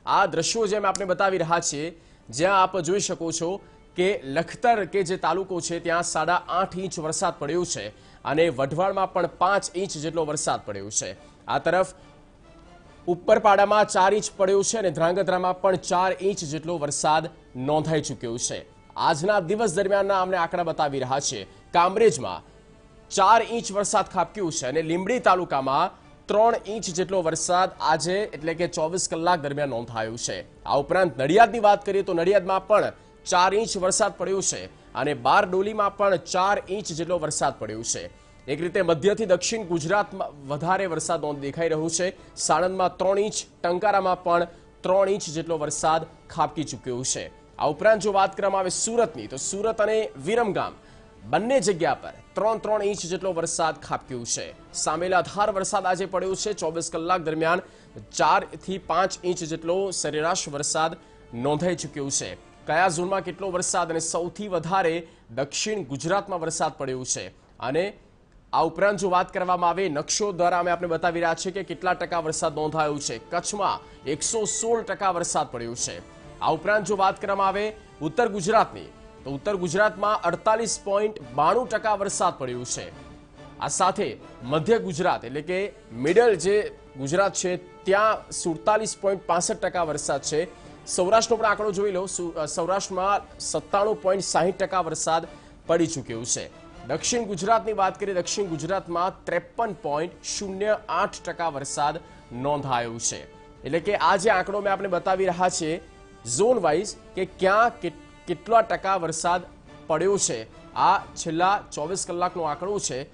આ દ્રશ્યો જેમ આપણે બતાવી રહ્યા છીએ, જ્યાં આપ જોઈ શકો છો કે લખતર કે જે તાલુકો છે ત્યાં 8.5 ઇંચ વરસાદ પડ્યો છે અને વઢવાણમાં પણ 5 ઇંચ જેટલો વરસાદ પડ્યો છે। આ તરફ ઉપરપાડામાં 4 ઇંચ પડ્યો છે અને ધ્રાંગધ્રામાં પણ 4 ઇંચ જેટલો વરસાદ નોંધાઈ ચૂક્યો છે। આજના દિવસ દરમિયાનના અમને આંકડા બતાવી રહ્યા છે। કામરેજમાં 4 ઇંચ વરસાદ ખાબક્યો છે અને લીંબડી તાલુકામાં 3 ઇંચ જેટલો વરસાદ આજે એટલે કે 24 કલાક દરમિયાન નોંધાયો છે। આ ઉપરાંત નડિયાદની વાત કરીએ તો નડિયાદમાં પણ 4 ઇંચ વરસાદ પડ્યો છે અને બારડોલીમાં પણ 4 ઇંચ જેટલો વરસાદ પડ્યો છે। એક રીતે મધ્યથી દક્ષિણ ગુજરાતમાં વધારે વરસાદ દેખાઈ રહ્યો છે। સાણંદમાં 3 ઇંચ, ટંકારામાં પણ 3 ઇંચ જેટલો વરસાદ ખાબકી ચૂક્યો છે। આ ઉપરાંત જો વાત કરવામાં આવે સુરતની, તો સુરત અને વિરમગામ બંને જગ્યા પર 3 ઇંચ જેટલો વરસાદ ખાબક્યો છે। સામેલાધાર વરસાદ આજે પડ્યો છે। 24 કલાક દરમિયાન 4 થી 5 ઇંચ જેટલો સરેરાશ વરસાદ નોંધાઈ ચૂક્યો છે। કયા ઝોનમાં કેટલો વરસાદ અને સૌથી વધારે દક્ષિણ ગુજરાતમાં વરસાદ પડ્યો છે અને આ ઉપરાંત જો વાત કરવામાં આવે નકશો દ્વારા અમે આપણે બતાવી રહ્યા છીએ કે કેટલા ટકા વરસાદ નોંધાયો છે। કચ્છમાં 116% વરસાદ પડ્યો છે। આ ઉપરાંત જો વાત કરવામાં આવે ઉત્તર ગુજરાતની, તો ઉત્તર ગુજરાતમાં 48.92% વરસાદ પડ્યો છે। આ સાથે મધ્ય ગુજરાત એટલે કે મિડલ જે ગુજરાત છે ત્યાં 47.65% વરસાદ છે। સૌરાષ્ટ્રનો પણ આંકડો જોઈ લો, સૌરાષ્ટ્રમાં 97.60% વરસાદ પડી ચૂક્યો છે। દક્ષિણ ગુજરાતની વાત કરીએ, દક્ષિણ ગુજરાતમાં 53.08% વરસાદ નોંધાયો છે। એટલે કે આ જે આંકડો મેં આપણે બતાવી રહ્યા છીએ ઝોન વાઇઝ કે ક્યાં કેટલા ટકા વરસાદ પડ્યો છે, આ છેલ્લા 24 કલાકનો આંકડો છે।